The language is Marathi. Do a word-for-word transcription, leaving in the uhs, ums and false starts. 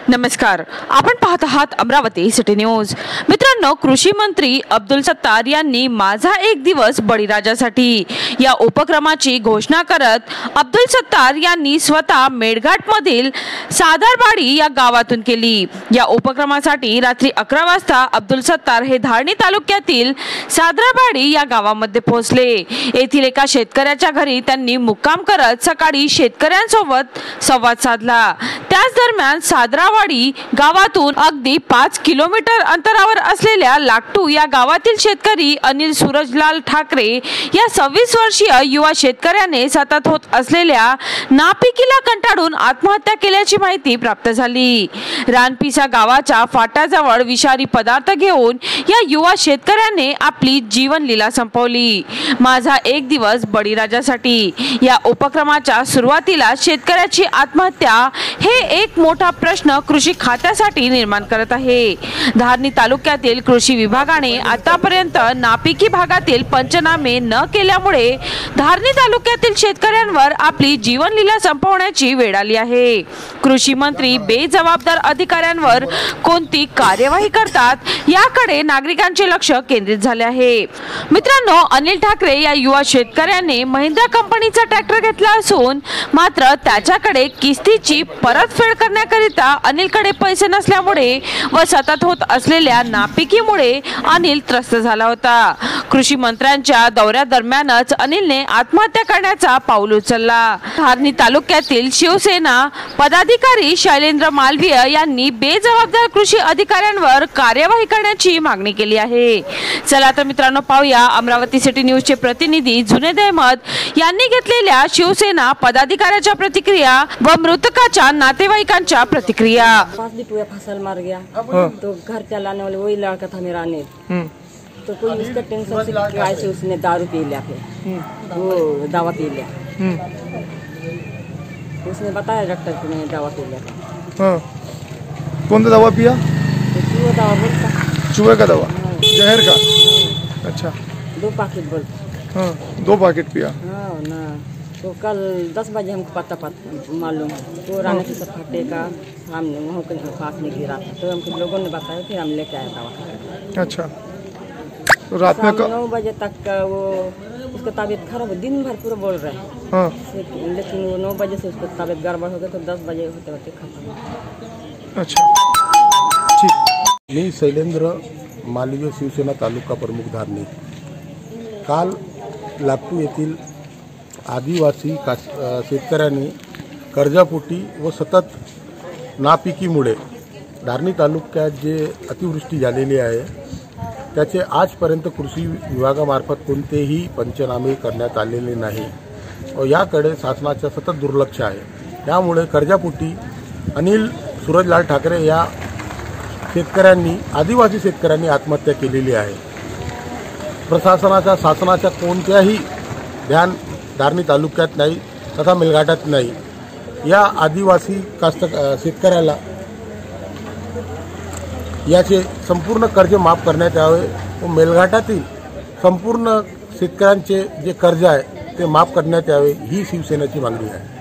नमस्कार, आपण पाहत आहात अमरावती सिटी न्यूज। मित्रांनो, कृषी मंत्री अब्दुल सत्तार यांनी माझा एक दिवस बळीराजासाठी या उपक्रमाची घोषणा करत अब्दुल सत्तार यांनी स्वतः मेळघाट मधील साधारवाडी या गावातून केली। या उपक्रमासाठी रात्री अकरा वाजता अब्दुल सत्तार हे धारणी तालुक्यातील साधारवाडी या गावामध्ये पोहोचले। येथील एका शेतकऱ्याच्या घरी त्यांनी मुक्काम करत सकाळी शेतकऱ्यांसोबत संवाद साधला। त्याच दरम्यान साधारवाडी गावातून अगदी पाच किलोमीटर अंतरावर असलेल्या लाकटू या गावातील शेतकरी अनिल सूरजलाल ठाकरे या सव्वीस वर्षीय युवा शेतकऱ्याने सतत होत असलेल्या नापिकीला कंटाळून आत्महत्या केल्याची माहिती प्राप्त झाली। रानपिसा गावाच्या फाट्याजवळ विषारी पदार्थ घेऊन या युवा शेतकऱ्याने आपली जीवनलीला संपवली। माझा एक दिवस बळीराजासाठी या उपक्रमाच्या सुरुवातीला शेतकऱ्याची आत्महत्या हे एक मोठा प्रश्न कृषी खात्यासाठी निर्माण करत आहे। धारणी तालुक्यातील कृषी विभागाने आतापर्यंत नापिकी भागातील पंचनामे न केल्यामुळे धारणी तालुक्यातील शेतकऱ्यांवर आपली जीवनलीला संपवण्याची वेळ आली आहे। कृषी मंत्री बेजबाबदार अधिकाऱ्यांवर कोणती कार्यवाही करतात याकडे नागरिकांचे लक्ष केंद्रित झाले आहे। मित्रांनो, अनिल ठाकरे या युवा शेतकऱ्याने महिंद्रा कंपनीचा ट्रॅक्टर घेतला असून मात्र त्याच्याकडे किस्तीची परतफेड करण्याकरिता अनिलकडे पैसे नसल्यामुळे व सतत होत असलेल्या नापिकीमुळे अनिल त्रस्त झाला होता। कृषी मंत्र्यांच्या दौऱ्यादरम्यानच अनिलने आत्महत्या करण्याचा पाऊल उचलला। धारणी तालुक्यातील शिवसेना पदाधिकारी शैलेंद्र मालवीय यांनी बेजबाबदार कृषी अधिकाऱ्यांवर कार्यवाही करण्याची मागणी केली आहे। चला तर मित्रांनो, पाहूया अमरावती सिटी न्यूजचे प्रतिनिधी जुनेद अहमद यांनी घेतलेल्या शिवसेना पदाधिकाऱ्याच्या प्रतिक्रिया व मृतकाच्या नातेवाईकांच्या प्रतिक्रिया। पाँच दिन पूरा फसल मर गया तो घर चलाने वाले वही लड़का था मेरा अनिल। तो कोई उसका टेंशन से किराए से उसने दारू पी लिया, फिर वो दवा पी लिया। उसने बताया डॉक्टर को मैंने दवा पी लिया। हाँ, कौन सा दवा पिया? चूहे दवा बोलता, चूहे का दवा, जहर का। अच्छा, दो पैकेट बोलता। हाँ, दो पैकेट पिया। हाँ ना, तो कल दस बजे हमको पता पता मालूम तो राना की सब फटे का हमने वहाँ के पास में गिरा था, तो हमको लोगों ने बताया, फिर हम लेके आए दवा। अच्छा, तो रात में नौ बजे तक का वो उसका तबीयत खराब, दिन भर पूरा बोल रहे हैं। हाँ, लेकिन वो नौ बजे से उसको तबीयत गड़बड़ हो गया तो दस बजे होते होते खत्म। अच्छा, ठीक। मी शैलेंद्र मालवीय, शिवसेना तालुका प्रमुख धारणी। काल लाकटू येथील आदिवासी कास शेतकऱ्यांनी कर्जापोटी व सतत नापिकीमुळे धारणी तालुक्यात जे अतिवृष्टी झालेली आहे त्याचे आजपर्यंत कृषी विभागामार्फत कोणतेही पंचनामे करण्यात आलेले नाही व याकडे शासनाचं सतत दुर्लक्ष आहे। त्यामुळे कर्जापोटी अनिल सूरजलाल ठाकरे या शेतकऱ्यांनी आदिवासी शेतकऱ्यांनी आत्महत्या केलेली आहे। प्रशासनाच्या शासनाच्या कोणत्याही ध्यान धारणी तालुक्यात नाही तथा मेळघाटात नाही। या आदिवासी कास्त शेतकऱ्याला याचे संपूर्ण कर्ज माफ करण्यात यावे व मेळघाटातील संपूर्ण शेतकऱ्यांचे जे कर्ज आहे ते माफ करण्यात यावे ही शिवसेनेची मागणी आहे।